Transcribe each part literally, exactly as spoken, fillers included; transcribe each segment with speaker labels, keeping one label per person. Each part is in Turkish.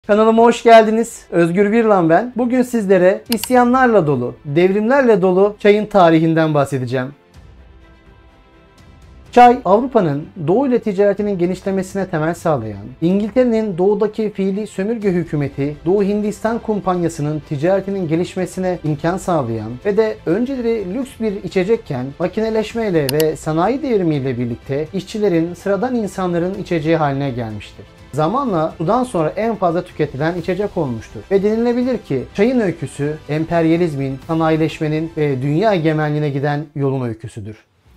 Speaker 1: Kanalıma hoş geldiniz. Özgür Birlan ben. Bugün sizlere isyanlarla dolu, devrimlerle dolu çayın tarihinden bahsedeceğim. Çay, Avrupa'nın Doğu ile ticaretinin genişlemesine temel sağlayan, İngiltere'nin doğudaki fiili sömürge hükümeti, Doğu Hindistan Kumpanyası'nın ticaretinin gelişmesine imkan sağlayan ve de önceleri lüks bir içecekken makineleşmeyle ve sanayi devrimiyle birlikte işçilerin, sıradan insanların içeceği haline gelmiştir. Zamanla sudan sonra en fazla tüketilen içecek olmuştur. Ve denilebilir ki çayın öyküsü emperyalizmin, sanayileşmenin ve dünya egemenliğine giden yolun öyküsüdür.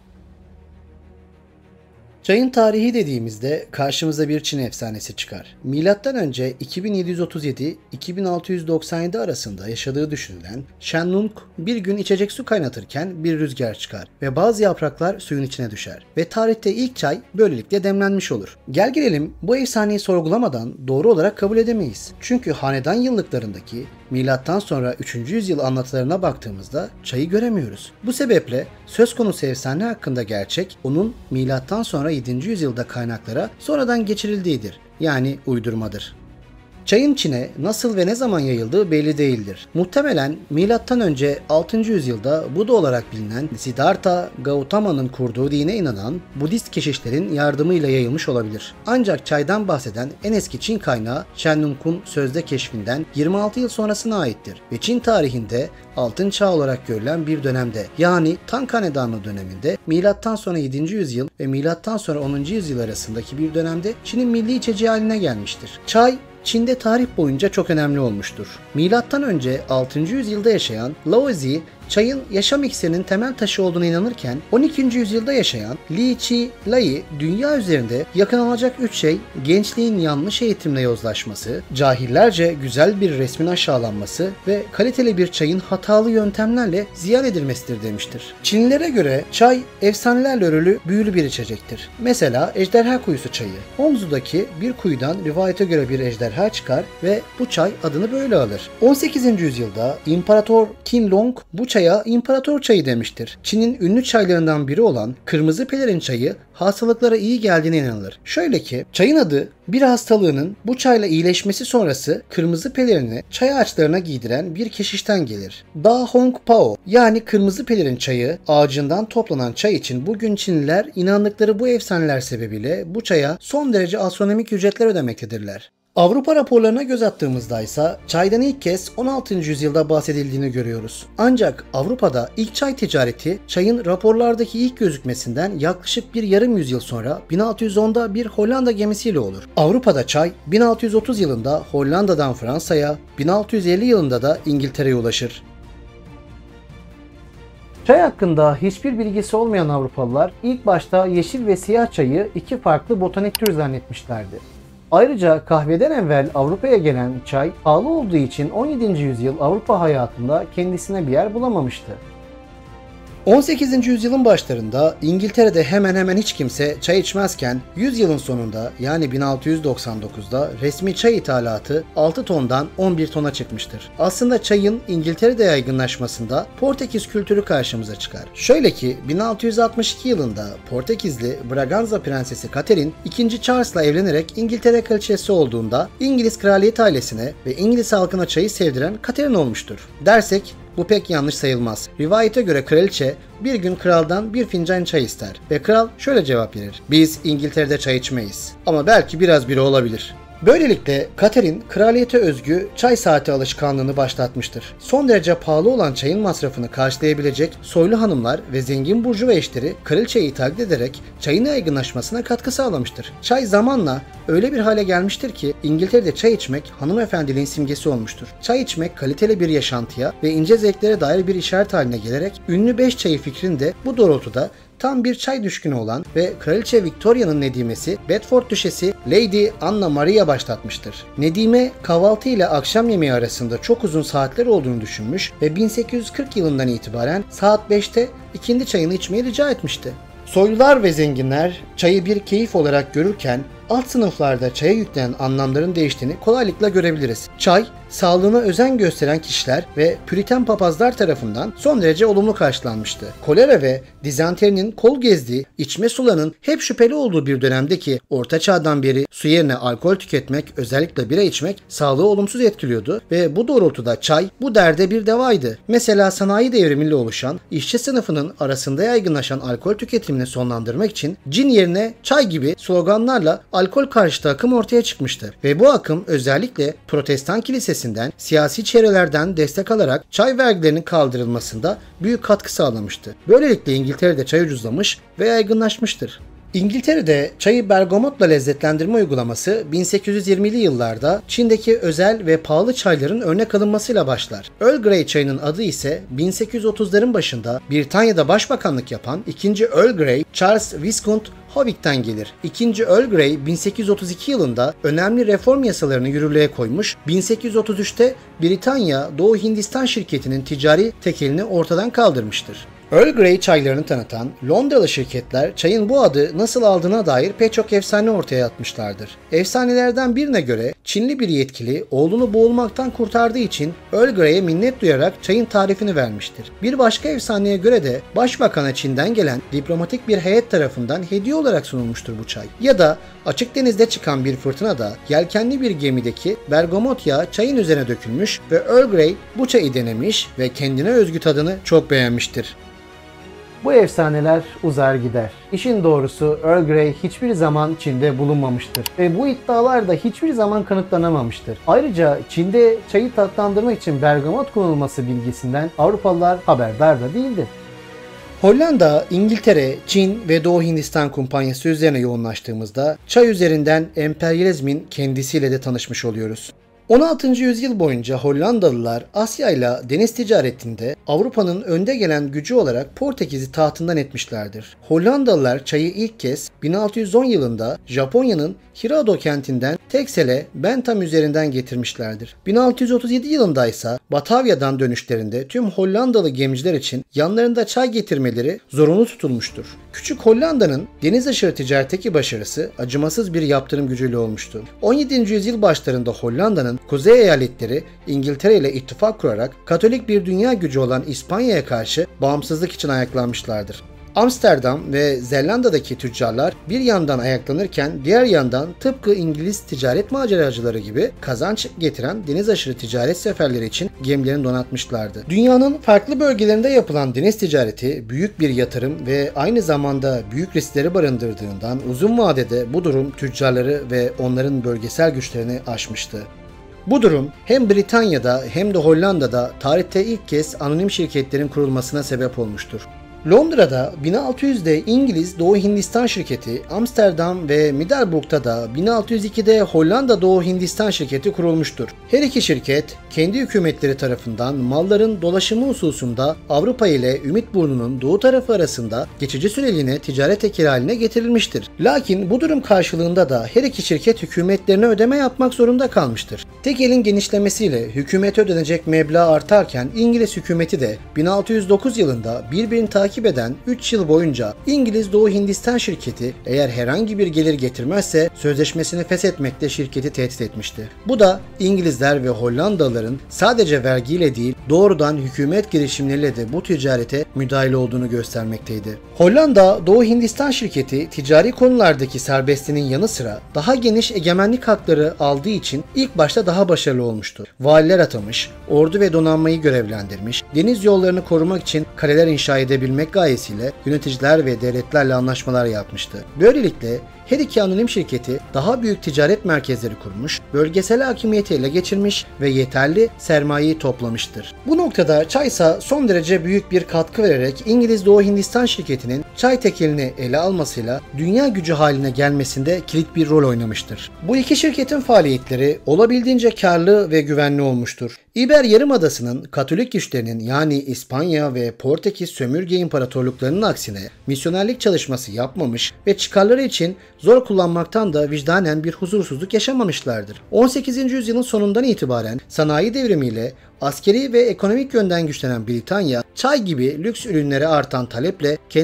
Speaker 1: Çayın tarihi dediğimizde karşımıza bir Çin efsanesi çıkar. Milattan önce iki bin yedi yüz otuz yedi - iki bin altı yüz doksan yedi arasında yaşadığı düşünülen Shen Nung bir gün içecek su kaynatırken bir rüzgar çıkar ve bazı yapraklar suyun içine düşer ve tarihte ilk çay böylelikle demlenmiş olur. Gel gelelim bu efsaneyi sorgulamadan doğru olarak kabul edemeyiz. Çünkü hanedan yıllıklarındaki milattan sonra üçüncü yüzyıl anlatılarına baktığımızda çayı göremiyoruz. Bu sebeple söz konusu efsane hakkında gerçek onun milattan sonra yedinci yüzyılda kaynaklara sonradan geçirildiğidir. Yani uydurmadır. Çayın Çin'e nasıl ve ne zaman yayıldığı belli değildir. Muhtemelen milattan önce altıncı yüzyılda Buda olarak bilinen Siddhartha Gautama'nın kurduğu dine inanan Budist keşişlerin yardımıyla yayılmış olabilir. Ancak çaydan bahseden en eski Çin kaynağı Shen Nung'un sözde keşfinden yirmi altı yıl sonrasına aittir ve Çin tarihinde altın çağ olarak görülen bir dönemde, yani Tang Hanedanı döneminde milattan sonra yedinci yüzyıl ve milattan sonra onuncu yüzyıl arasındaki bir dönemde Çin'in milli içeceği haline gelmiştir. Çay Çin'de tarih boyunca çok önemli olmuştur. Milattan önce altıncı yüzyılda yaşayan Laozi, çayın yaşam iksirinin temel taşı olduğuna inanırken on ikinci yüzyılda yaşayan Li Qi Lai, dünya üzerinde yakalanacak üç şey gençliğin yanlış eğitimle yozlaşması, cahillerce güzel bir resmin aşağılanması ve kaliteli bir çayın hatalı yöntemlerle ziyan edilmesidir demiştir. Çinlilere göre çay efsanelerle örülü büyülü bir içecektir. Mesela ejderha kuyusu çayı. Hongzu'daki bir kuyudan rivayete göre bir ejderha çıkar ve bu çay adını böyle alır. on sekizinci yüzyılda İmparator Qinlong bu çaya imparator çayı demiştir. Çin'in ünlü çaylarından biri olan kırmızı pelerin çayı hastalıklara iyi geldiğine inanılır. Şöyle ki çayın adı bir hastalığının bu çayla iyileşmesi sonrası kırmızı pelerini çay ağaçlarına giydiren bir keşişten gelir. Da Hong Pao, yani kırmızı pelerin çayı ağacından toplanan çay için bugün Çinliler inandıkları bu efsaneler sebebiyle bu çaya son derece astronomik ücretler ödemektedirler. Avrupa raporlarına göz attığımızda ise çaydan ilk kez on altıncı yüzyılda bahsedildiğini görüyoruz. Ancak Avrupa'da ilk çay ticareti çayın raporlardaki ilk gözükmesinden yaklaşık bir yarım yüzyıl sonra bin altı yüz onda bir Hollanda gemisiyle olur. Avrupa'da çay bin altı yüz otuz yılında Hollanda'dan Fransa'ya, bin altı yüz elli yılında da İngiltere'ye ulaşır. Çay hakkında hiçbir bilgisi olmayan Avrupalılar ilk başta yeşil ve siyah çayı iki farklı botanik tür zannetmişlerdi. Ayrıca kahveden evvel Avrupa'ya gelen çay pahalı olduğu için on yedinci yüzyıl Avrupa hayatında kendisine bir yer bulamamıştı. on sekizinci yüzyılın başlarında İngiltere'de hemen hemen hiç kimse çay içmezken yüzyılın sonunda yani bin altı yüz doksan dokuzda resmi çay ithalatı altı tondan on bir tona çıkmıştır. Aslında çayın İngiltere'de yaygınlaşmasında Portekiz kültürü karşımıza çıkar. Şöyle ki bin altı yüz altmış iki yılında Portekizli Braganza Prensesi Catherine ikinci Charles'la evlenerek İngiltere kraliçesi olduğunda İngiliz kraliyet ailesine ve İngiliz halkına çayı sevdiren Catherine olmuştur. Dersek bu pek yanlış sayılmaz. Rivayete göre kraliçe bir gün kraldan bir fincan çay ister ve kral şöyle cevap verir: "Biz İngiltere'de çay içmeyiz ama belki biraz biri olabilir." Böylelikle Catherine kraliyete özgü çay saati alışkanlığını başlatmıştır. Son derece pahalı olan çayın masrafını karşılayabilecek soylu hanımlar ve zengin burjuva eşleri kraliçeyi taklit ederek çayın yaygınlaşmasına katkı sağlamıştır. Çay zamanla öyle bir hale gelmiştir ki İngiltere'de çay içmek hanımefendiliğin simgesi olmuştur. Çay içmek kaliteli bir yaşantıya ve ince zevklere dair bir işaret haline gelerek ünlü beş çayı fikrini de bu doğrultuda tam bir çay düşkünü olan ve Kraliçe Victoria'nın nedimesi Bedford Düşesi Lady Anna Maria başlatmıştır. Nedime kahvaltı ile akşam yemeği arasında çok uzun saatler olduğunu düşünmüş ve bin sekiz yüz kırk yılından itibaren saat beşte ikindi çayını içmeyi rica etmişti. Soylular ve zenginler çayı bir keyif olarak görürken alt sınıflarda çaya yüklenen anlamların değiştiğini kolaylıkla görebiliriz. Çay, sağlığına özen gösteren kişiler ve Püriten papazlar tarafından son derece olumlu karşılanmıştı. Kolera ve dizanterinin kol gezdiği, içme sularının hep şüpheli olduğu bir dönemdeki Orta Çağ'dan beri su yerine alkol tüketmek, özellikle bira içmek sağlığı olumsuz etkiliyordu ve bu doğrultuda çay bu derde bir devaydı. Mesela sanayi devrimiyle oluşan, işçi sınıfının arasında yaygınlaşan alkol tüketimini sonlandırmak için cin yerine çay gibi sloganlarla alkol karşıtı akım ortaya çıkmıştı. Ve bu akım özellikle Protestan kilisesinden, siyasi çevrelerden destek alarak çay vergilerinin kaldırılmasında büyük katkı sağlamıştı. Böylelikle İngiltere'de çay ucuzlamış ve yaygınlaşmıştır. İngiltere'de çayı bergamotla lezzetlendirme uygulaması bin sekiz yüz yirmili yıllarda Çin'deki özel ve pahalı çayların örnek alınmasıyla başlar. Earl Grey çayının adı ise bin sekiz yüz otuzların başında Britanya'da başbakanlık yapan ikinci Earl Grey, Charles Viscount Howick'ten gelir. İkinci Earl Grey bin sekiz yüz otuz iki yılında önemli reform yasalarını yürürlüğe koymuş, bin sekiz yüz otuz üçte Britanya Doğu Hindistan şirketinin ticari tekelini ortadan kaldırmıştır. Earl Grey çaylarını tanıtan Londralı şirketler çayın bu adı nasıl aldığına dair pek çok efsane ortaya atmışlardır. Efsanelerden birine göre Çinli bir yetkili oğlunu boğulmaktan kurtardığı için Earl Grey'e minnet duyarak çayın tarifini vermiştir. Bir başka efsaneye göre de Başbakan'a Çin'den gelen diplomatik bir heyet tarafından hediye olarak sunulmuştur bu çay. Ya da açık denizde çıkan bir fırtınada yelkenli bir gemideki bergamot yağı çayın üzerine dökülmüş ve Earl Grey bu çayı denemiş ve kendine özgü tadını çok beğenmiştir.
Speaker 2: Bu efsaneler uzar gider. İşin doğrusu Earl Grey hiçbir zaman Çin'de bulunmamıştır ve bu iddialar da hiçbir zaman kanıtlanamamıştır. Ayrıca Çin'de çayı tatlandırmak için bergamot kullanılması bilgisinden Avrupalılar haberdar da değildi.
Speaker 1: Hollanda, İngiltere, Çin ve Doğu Hindistan Kumpanyası üzerine yoğunlaştığımızda çay üzerinden emperyalizmin kendisiyle de tanışmış oluyoruz. on altıncı yüzyıl boyunca Hollandalılar Asya ile deniz ticaretinde Avrupa'nın önde gelen gücü olarak Portekiz'i tahtından etmişlerdir. Hollandalılar çayı ilk kez bin altı yüz on yılında Japonya'nın Hirado kentinden Texel'e Bentham üzerinden getirmişlerdir. bin altı yüz otuz yedi yılında ise Batavya'dan dönüşlerinde tüm Hollandalı gemiciler için yanlarında çay getirmeleri zorunlu tutulmuştur. Küçük Hollanda'nın deniz aşırı ticaretteki başarısı acımasız bir yaptırım gücüyle olmuştu. on yedinci yüzyıl başlarında Hollanda'nın kuzey eyaletleri İngiltere ile ittifak kurarak Katolik bir dünya gücü olan İspanya'ya karşı bağımsızlık için ayaklanmışlardır. Amsterdam ve Zelanda'daki tüccarlar bir yandan ayaklanırken diğer yandan tıpkı İngiliz ticaret maceracıları gibi kazanç getiren deniz aşırı ticaret seferleri için gemilerini donatmışlardı. Dünyanın farklı bölgelerinde yapılan deniz ticareti büyük bir yatırım ve aynı zamanda büyük riskleri barındırdığından uzun vadede bu durum tüccarları ve onların bölgesel güçlerini aşmıştı. Bu durum hem Britanya'da hem de Hollanda'da tarihte ilk kez anonim şirketlerin kurulmasına sebep olmuştur. Londra'da bin altı yüzde İngiliz Doğu Hindistan şirketi, Amsterdam ve Middelburg'da da bin altı yüz ikide Hollanda Doğu Hindistan şirketi kurulmuştur. Her iki şirket kendi hükümetleri tarafından malların dolaşımı hususunda Avrupa ile Ümitburnu'nun doğu tarafı arasında geçici süreliğine ticaret ekili haline getirilmiştir. Lakin bu durum karşılığında da her iki şirket hükümetlerine ödeme yapmak zorunda kalmıştır. Tekelin genişlemesiyle hükümete ödenecek meblağ artarken İngiliz hükümeti de bin altı yüz dokuz yılında birbirini takip eden üç yıl boyunca İngiliz Doğu Hindistan şirketi eğer herhangi bir gelir getirmezse sözleşmesini feshetmekle şirketi tehdit etmişti. Bu da İngilizler ve Hollandalıların sadece vergiyle değil doğrudan hükümet girişimleriyle de bu ticarete müdahil olduğunu göstermekteydi. Hollanda Doğu Hindistan şirketi ticari konulardaki serbestliğinin yanı sıra daha geniş egemenlik hakları aldığı için ilk başta daha başarılı olmuştu. Valiler atamış, ordu ve donanmayı görevlendirmiş, deniz yollarını korumak için kaleler inşa edebilmek gayesiyle yöneticiler ve devletlerle anlaşmalar yapmıştı. Böylelikle her iki anonim şirketi daha büyük ticaret merkezleri kurmuş, bölgesel hakimiyeti ele geçirmiş ve yeterli sermayeyi toplamıştır. Bu noktada çaysa son derece büyük bir katkı vererek İngiliz Doğu Hindistan şirketinin çay tekelini ele almasıyla dünya gücü haline gelmesinde kilit bir rol oynamıştır. Bu iki şirketin faaliyetleri olabildiğince karlı ve güvenli olmuştur. İber Yarımadası'nın Katolik güçlerinin yani İspanya ve Portekiz sömürge imparatorluklarının aksine misyonerlik çalışması yapmamış ve çıkarları için zor kullanmaktan da vicdanen bir huzursuzluk yaşamamışlardır. on sekizinci yüzyılın sonundan itibaren sanayi devrimiyle askeri ve ekonomik yönden güçlenen Britanya, çay gibi lüks ürünlere artan taleple kendilerine yüksek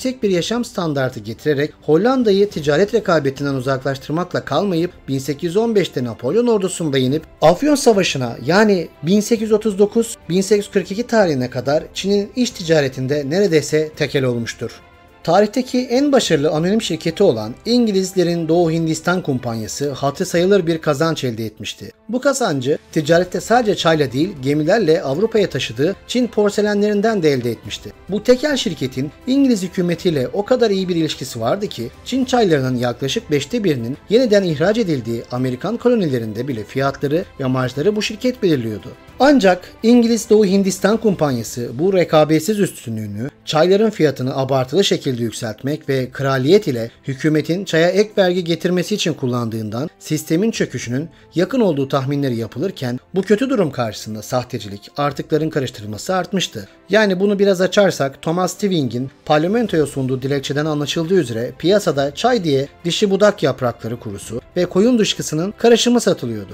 Speaker 1: yüksek bir yaşam standartı getirerek Hollanda'yı ticaret rekabetinden uzaklaştırmakla kalmayıp bin sekiz yüz on beşte Napolyon ordusunda yenip Afyon Savaşı'na yani bin sekiz yüz otuz dokuz bin sekiz yüz kırk iki tarihine kadar Çin'in iç ticaretinde neredeyse tekel olmuştur. Tarihteki en başarılı anonim şirketi olan İngilizlerin Doğu Hindistan Kumpanyası hatırı sayılır bir kazanç elde etmişti. Bu kazancı ticarette sadece çayla değil gemilerle Avrupa'ya taşıdığı Çin porselenlerinden de elde etmişti. Bu tekel şirketin İngiliz hükümetiyle o kadar iyi bir ilişkisi vardı ki Çin çaylarının yaklaşık beşte birinin yeniden ihraç edildiği Amerikan kolonilerinde bile fiyatları ve marjları bu şirket belirliyordu. Ancak İngiliz Doğu Hindistan Kumpanyası bu rekabetsiz üstünlüğünü çayların fiyatını abartılı şekilde yükseltmek ve kraliyet ile hükümetin çaya ek vergi getirmesi için kullandığından sistemin çöküşünün yakın olduğu tahminleri yapılırken bu kötü durum karşısında sahtecilik, artıkların karıştırılması artmıştı. Yani bunu biraz açarsak Thomas Tewing'in parlamentoya sunduğu dilekçeden anlaşıldığı üzere piyasada çay diye dişi budak yaprakları kurusu ve koyun dışkısının karışımı satılıyordu.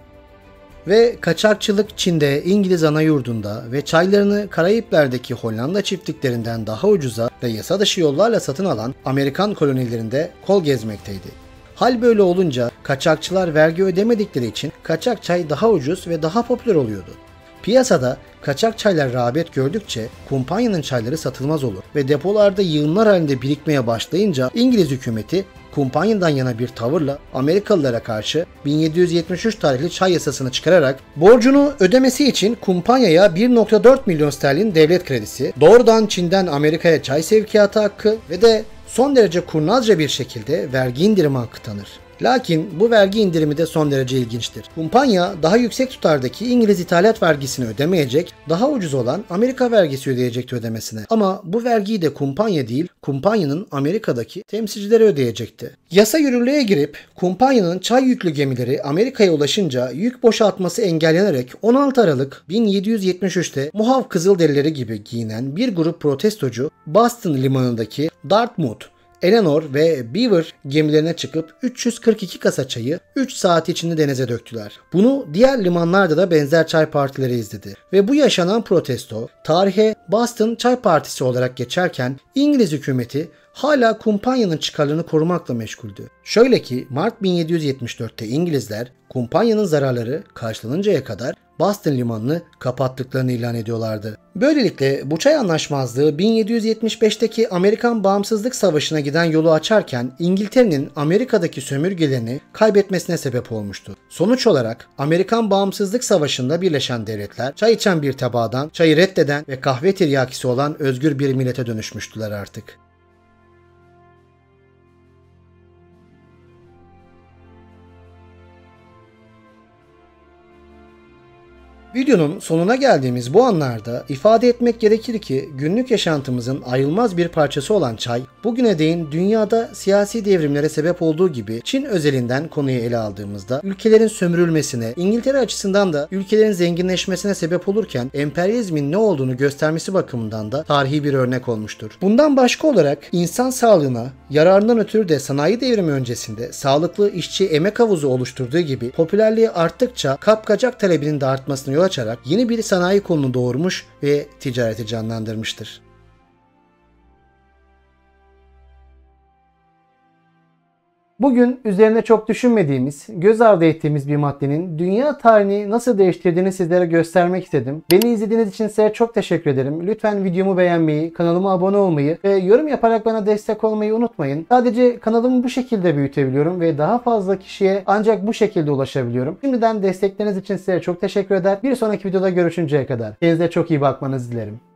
Speaker 1: Ve kaçakçılık Çin'de, İngiliz anayurdunda ve çaylarını Karayipler'deki Hollanda çiftliklerinden daha ucuza ve yasa dışı yollarla satın alan Amerikan kolonilerinde kol gezmekteydi. Hal böyle olunca kaçakçılar vergi ödemedikleri için kaçak çay daha ucuz ve daha popüler oluyordu. Piyasada kaçak çaylar rağbet gördükçe kumpanyanın çayları satılmaz olur ve depolarda yığınlar halinde birikmeye başlayınca İngiliz hükümeti kumpanyadan yana bir tavırla Amerikalılara karşı bin yedi yüz yetmiş üç tarihli çay yasasını çıkararak borcunu ödemesi için kumpanyaya bir nokta dört milyon sterlin devlet kredisi, doğrudan Çin'den Amerika'ya çay sevkiyatı hakkı ve de son derece kurnazca bir şekilde vergi indirimi hakkı tanır. Lakin bu vergi indirimi de son derece ilginçtir. Kumpanya daha yüksek tutardaki İngiliz ithalat vergisini ödemeyecek, daha ucuz olan Amerika vergisi ödeyecekti ödemesine. Ama bu vergiyi de kumpanya değil, kumpanyanın Amerika'daki temsilcileri ödeyecekti. Yasa yürürlüğe girip kumpanyanın çay yüklü gemileri Amerika'ya ulaşınca yük boşaltması engellenerek on altı Aralık bin yedi yüz yetmiş üçte Muhav Kızılderilileri gibi giyinen bir grup protestocu Boston limanındaki Dartmouth, Eleanor ve Beaver gemilerine çıkıp üç yüz kırk iki kasa çayı üç saat içinde denize döktüler. Bunu diğer limanlarda da benzer çay partileri izledi. Ve bu yaşanan protesto tarihe Boston Çay Partisi olarak geçerken İngiliz hükümeti hala kumpanyanın çıkarlarını korumakla meşguldü. Şöyle ki Mart bin yedi yüz yetmiş dörtte İngilizler kumpanyanın zararları karşılanıncaya kadar Boston limanını kapattıklarını ilan ediyorlardı. Böylelikle bu çay anlaşmazlığı bin yedi yüz yetmiş beşteki Amerikan Bağımsızlık Savaşı'na giden yolu açarken İngiltere'nin Amerika'daki sömürgelerini kaybetmesine sebep olmuştu. Sonuç olarak Amerikan Bağımsızlık Savaşı'nda Birleşen Devletler çay içen bir tebaadan çayı reddeden ve kahve tiryakisi olan özgür bir millete dönüşmüştüler artık. Videonun sonuna geldiğimiz bu anlarda ifade etmek gerekir ki günlük yaşantımızın ayrılmaz bir parçası olan çay, bugüne değin dünyada siyasi devrimlere sebep olduğu gibi Çin özelinden konuyu ele aldığımızda ülkelerin sömürülmesine, İngiltere açısından da ülkelerin zenginleşmesine sebep olurken emperyalizmin ne olduğunu göstermesi bakımından da tarihi bir örnek olmuştur. Bundan başka olarak insan sağlığına yararından ötürü de sanayi devrimi öncesinde sağlıklı işçi emek havuzu oluşturduğu gibi popülerliği arttıkça kapkacak talebinin de artmasına yol açarak yeni bir sanayi kolunu doğurmuş ve ticareti canlandırmıştır.
Speaker 2: Bugün üzerine çok düşünmediğimiz, göz ardı ettiğimiz bir maddenin dünya tarihini nasıl değiştirdiğini sizlere göstermek istedim. Beni izlediğiniz için size çok teşekkür ederim. Lütfen videomu beğenmeyi, kanalıma abone olmayı ve yorum yaparak bana destek olmayı unutmayın. Sadece kanalımı bu şekilde büyütebiliyorum ve daha fazla kişiye ancak bu şekilde ulaşabiliyorum. Şimdiden destekleriniz için size çok teşekkür eder. Bir sonraki videoda görüşünceye kadar kendinize çok iyi bakmanızı dilerim.